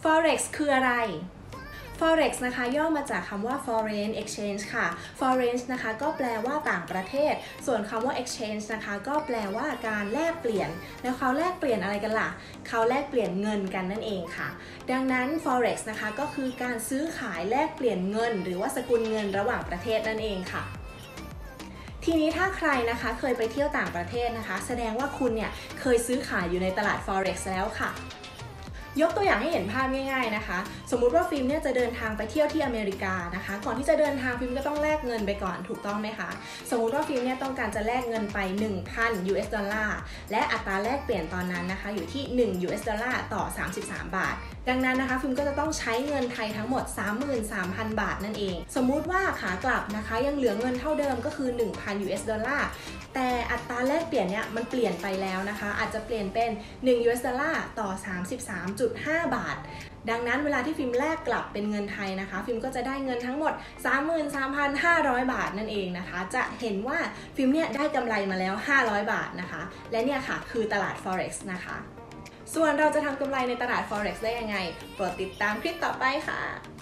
Forex คืออะไร Forex นะคะย่อมาจากคำว่า Foreign Exchange ค่ะ Foreign นะคะก็แปลว่าต่างประเทศส่วนคำว่า Exchange นะคะก็แปลว่าการแลกเปลี่ยนแล้วเขาแลกเปลี่ยนอะไรกันล่ะเขาแลกเปลี่ยนเงินกันนั่นเองค่ะดังนั้น Forex นะคะก็คือการซื้อขายแลกเปลี่ยนเงินหรือว่าสกุลเงินระหว่างประเทศนั่นเองค่ะทีนี้ถ้าใครนะคะเคยไปเที่ยวต่างประเทศนะคะแสดงว่าคุณเนี่ยเคยซื้อขายอยู่ในตลาด Forex แล้วค่ะยกตัวอย่างให้เห็นภาพง่ายๆนะคะสมมุติว่าฟิล์มเนี่ยจะเดินทางไปเที่ยวที่อเมริกานะคะก่อนที่จะเดินทางฟิล์มก็ต้องแลกเงินไปก่อนถูกต้องไหมคะสมมุติว่าฟิล์มเนี่ยต้องการจะแลกเงินไป 1,000 US ดอลลาร์และอัตราแลกเปลี่ยนตอนนั้นนะคะอยู่ที่1 US ดอลลาร์ต่อ33 บาทดังนั้นนะคะฟิล์มก็จะต้องใช้เงินไทยทั้งหมด 33,000 บาทนั่นเองสมมุติว่าขากลับนะคะยังเหลือเงินเท่าเดิมก็คือ 1,000 US ดอลลาร์แต่อัตราแลกเปลี่ยนเนี่ยมันเปลี่ยนไปแล้วนะคะอาจจะเปลี่ยนเป็น1 US ดอลลาร์ต่อ 33.5 บาทดังนั้นเวลาที่ฟิล์มแลกกลับเป็นเงินไทยนะคะฟิล์มก็จะได้เงินทั้งหมด 33,500 บาทนั่นเองนะคะจะเห็นว่าฟิล์มเนี่ยได้กำไรมาแล้ว500 บาทนะคะและเนี่ยค่ะคือตลาด Forex นะคะส่วนเราจะทำกำไรในตลาด Forex ได้ยังไงโปรดติดตามคลิปต่อไปค่ะ